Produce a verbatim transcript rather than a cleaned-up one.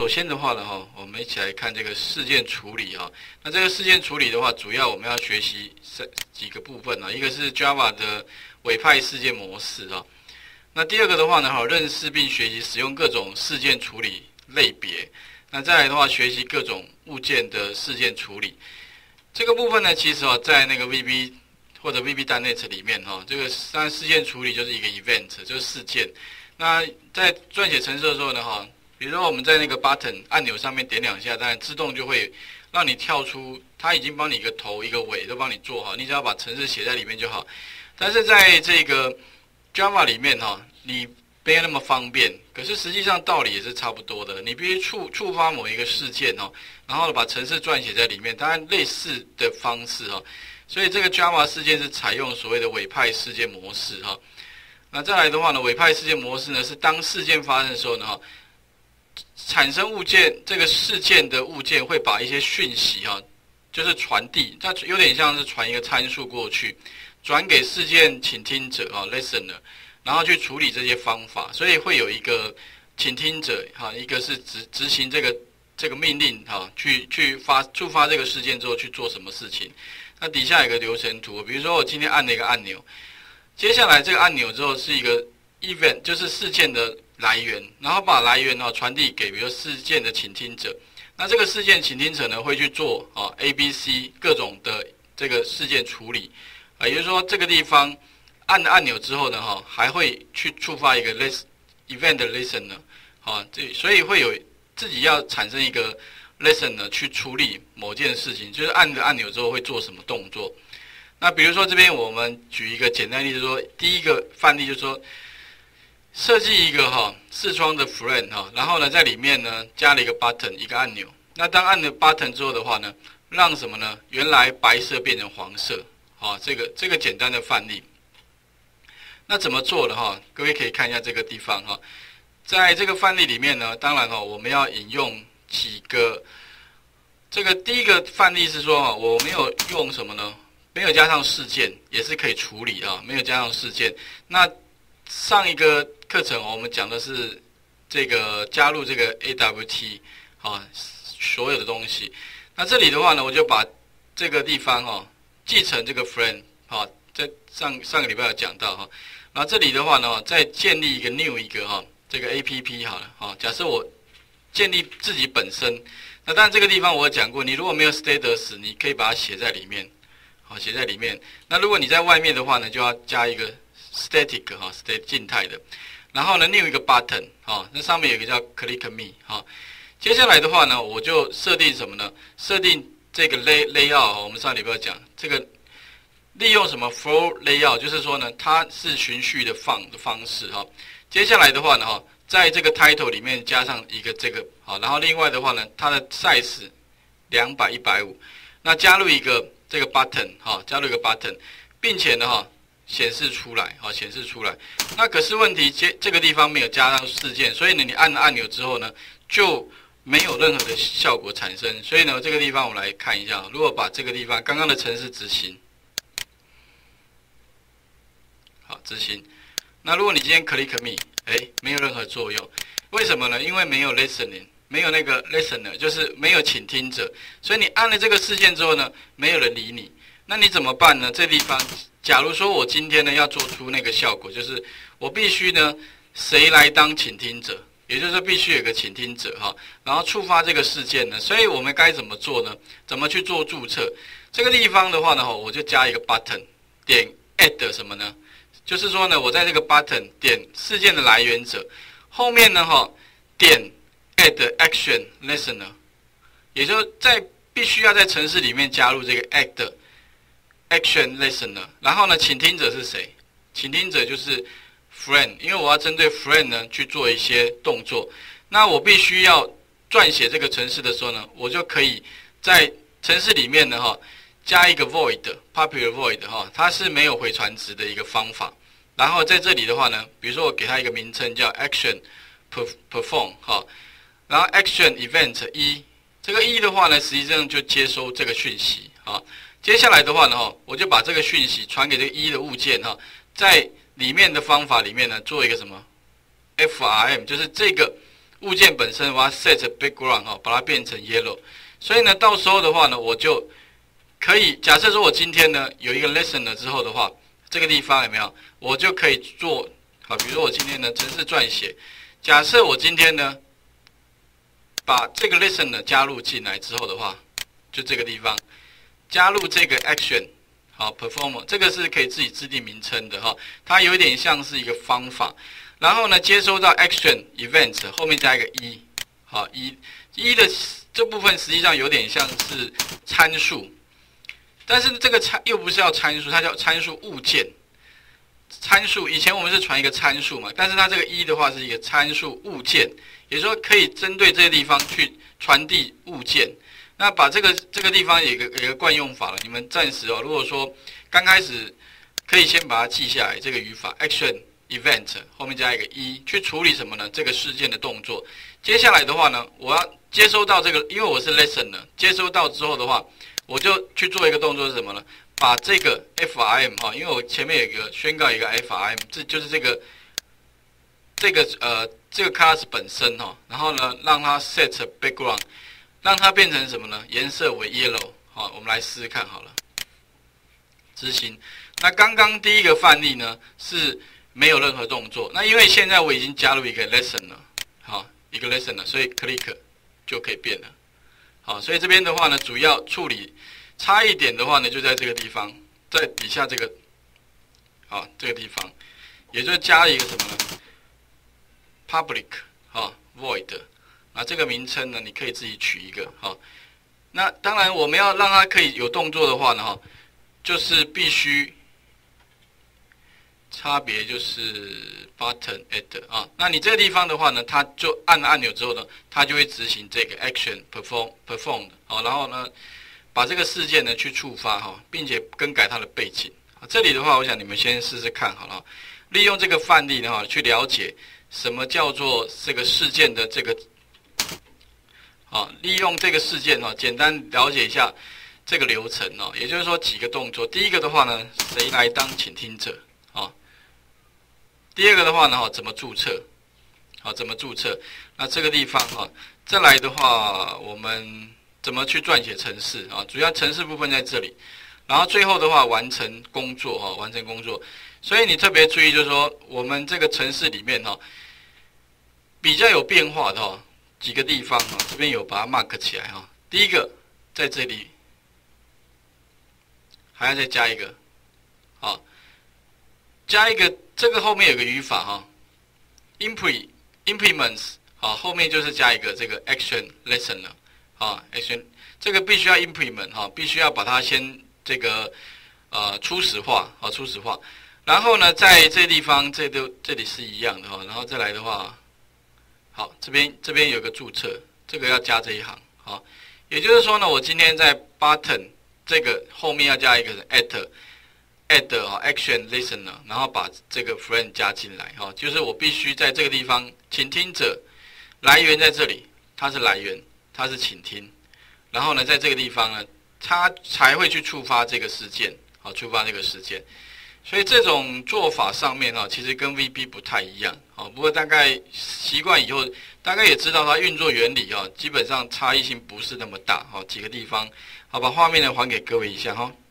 首先的话呢，哈，我们一起来看这个事件处理哈。那这个事件处理的话，主要我们要学习三几个部分啊，一个是 Java 的委派事件模式哈。那第二个的话呢，哈，认识并学习使用各种事件处理类别。那再来的话，学习各种物件的事件处理。这个部分呢，其实啊，在那个 V B 或者 V B 点 net 里面哈，这个当然事件处理就是一个 event， 就是事件。那在撰写程式的时候呢，哈。比如说我们在那个 button 按钮上面点两下，当然自动就会让你跳出，它已经帮你一个头一个尾都帮你做好，你只要把程式写在里面就好。但是在这个 Java 里面哈，你没有那么方便，可是实际上道理也是差不多的。你必须触触发某一个事件哦，然后把程式撰写在里面，当然类似的方式哈。所以这个 Java 事件是采用所谓的委派事件模式哈。那再来的话呢，委派事件模式呢是当事件发生的时候呢哈。产生物件这个事件的物件会把一些讯息哈，就是传递，它有点像是传一个参数过去，转给事件倾听者啊 listener， 然后去处理这些方法，所以会有一个倾听者哈，一个是执执行这个这个命令哈，去去发触发这个事件之后去做什么事情。那底下有个流程图，比如说我今天按了一个按钮，接下来这个按钮之后是一个 event， 就是事件的来源，然后把来源呢传递给比如事件的倾听者。那这个事件倾听者呢会去做啊 A、B、C 各种的这个事件处理，啊，也就是说这个地方按了按钮之后呢，哈，还会去触发一个 list event listener， 啊，这所以会有自己要产生一个 listener 去处理某件事情，就是按了按钮之后会做什么动作。那比如说这边我们举一个简单例子说，第一个范例就是说。设计一个哈视窗的 frame 哈，然后呢在里面呢加了一个 button 一个按钮。那当按了 button 之后的话呢，让什么呢？原来白色变成黄色，好，这个这个简单的范例。那怎么做的哈？各位可以看一下这个地方哈，在这个范例里面呢，当然哈我们要引用几个。这个第一个范例是说哈，我没有用什么呢？没有加上事件，也是可以处理啊，没有加上事件。那上一个课程我们讲的是这个加入这个 A W T 啊，所有的东西。那这里的话呢，我就把这个地方哈继承这个 frame 哈，在上上个礼拜有讲到哈。然后这里的话呢，再建立一个 new 一个哈这个 A P P 好了哈。假设我建立自己本身，那当然这个地方我有讲过，你如果没有 status， 你可以把它写在里面，好写在里面。那如果你在外面的话呢，就要加一个。static 哈 ，state 静态的，然后呢 new 一个 button 哈，那上面有一个叫 click me 哈。接下来的话呢，我就设定什么呢？设定这个 lay layout， 我们上礼拜讲这个利用什么 flow layout， 就是说呢，它是循序的放的方式哈。接下来的话呢哈，在这个 title 里面加上一个这个好，然后另外的话呢，它的 size 两百、一百五，那加入一个这个 button 哈，加入一个 button， 并且呢哈。显示出来，好，显示出来。那可是问题，这这个地方没有加上事件，所以呢，你按了按钮之后呢，就没有任何的效果产生。所以呢，这个地方我们来看一下，如果把这个地方刚刚的程式执行，好，执行。那如果你今天 click me， 哎，没有任何作用，为什么呢？因为没有 listening， 没有那个 listener， 就是没有倾听者。所以你按了这个事件之后呢，没有人理你。那你怎么办呢？这地方。假如说我今天呢要做出那个效果，就是我必须呢谁来当倾听者，也就是说必须有个倾听者哈，然后触发这个事件呢，所以我们该怎么做呢？怎么去做注册？这个地方的话呢，我就加一个 button， 点 add 什么呢？就是说呢，我在这个 button 点事件的来源者后面呢哈，点 add action listener， 也就是在必须要在程式里面加入这个 add。Action listener， 然后呢，倾听者是谁？倾听者就是 friend， 因为我要针对 friend 呢去做一些动作。那我必须要撰写这个程式的时候呢，我就可以在程式里面呢哈加一个 void，popular void 哈，它是没有回传值的一个方法。然后在这里的话呢，比如说我给它一个名称叫 action perform 哈，然后 action event 一，这个一的话呢，实际上就接收这个讯息啊。接下来的话呢，哈，我就把这个讯息传给这个一的物件哈，在里面的方法里面呢，做一个什么 F R M， 就是这个物件本身我要 set background 哈，把它变成 yellow。所以呢，到时候的话呢，我就可以假设说我今天呢有一个 lesson 了之后的话，这个地方有没有？我就可以做好，比如说我今天呢程式撰写，假设我今天呢把这个 lesson 呢加入进来之后的话，就这个地方加入这个 action。好 ，performer 这个是可以自己制定名称的哈，它有一点像是一个方法。然后呢，接收到 action event 后面加一个一，好一一的这部分实际上有点像是参数，但是这个参又不是要参数，它叫参数物件。参数以前我们是传一个参数嘛，但是它这个一的话是一个参数物件，也就是说可以针对这个地方去传递物件。那把这个这个地方有一个有一个惯用法了，你们暂时哦，如果说刚开始可以先把它记下来，这个语法 action event 后面加一个一，去处理什么呢？这个事件的动作。接下来的话呢，我要接收到这个，因为我是 lesson 呢，接收到之后的话，我就去做一个动作是什么呢？把这个 F R M 哈，因为我前面有一个宣告一个 F R M， 这就是这个这个呃这个 class 本身哈，然后呢让它 set background。让它变成什么呢？颜色为 yellow。好，我们来试试看好了。执行。那刚刚第一个范例呢是没有任何动作。那因为现在我已经加入一个 lesson 了，好，一个 lesson 了，所以 click 就可以变了。好，所以这边的话呢，主要处理差一点的话呢，就在这个地方，在底下这个，好，这个地方，也就是加一个什么呢 ？public 好 void。啊，这个名称呢，你可以自己取一个哈。那当然，我们要让它可以有动作的话呢，哈，就是必须差别就是 button add 啊。那你这个地方的话呢，它就按了按钮之后呢，它就会执行这个 action perform performed 好，然后呢，把这个事件呢去触发哈，并且更改它的背景。这里的话，我想你们先试试看好了，利用这个范例的话去了解什么叫做这个事件的这个。好，利用这个事件哦，简单了解一下这个流程哦，也就是说几个动作。第一个的话呢，谁来当倾听者啊？第二个的话呢，哈，怎么注册？好，怎么注册？那这个地方哈，再来的话，我们怎么去撰写程式啊？主要程式部分在这里，然后最后的话，完成工作哈，完成工作。所以你特别注意，就是说我们这个程式里面哈，比较有变化的哈。几个地方啊，这边有把它 mark 起来哈。第一个在这里，还要再加一个，好，加一个这个后面有个语法哈 ，implement implements 好，后面就是加一个这个 action lesson 了，啊 action 这个必须要 implement 哈，必须要把它先这个呃初始化啊初始化，然后呢在这地方这都这里是一样的哈，然后再来的话。好，这边这边有个注册，这个要加这一行，好，也就是说呢，我今天在 button 这个后面要加一个 add add 哈 action listener， 然后把这个 friend 加进来，哈，就是我必须在这个地方，倾听者来源在这里，它是来源，它是倾听，然后呢，在这个地方呢，它才会去触发这个事件，好，触发这个事件。所以这种做法上面哈，其实跟 V B 不太一样，好，不过大概习惯以后，大概也知道它运作原理哈，基本上差异性不是那么大，好，几个地方，好，把画面呢还给各位一下哈。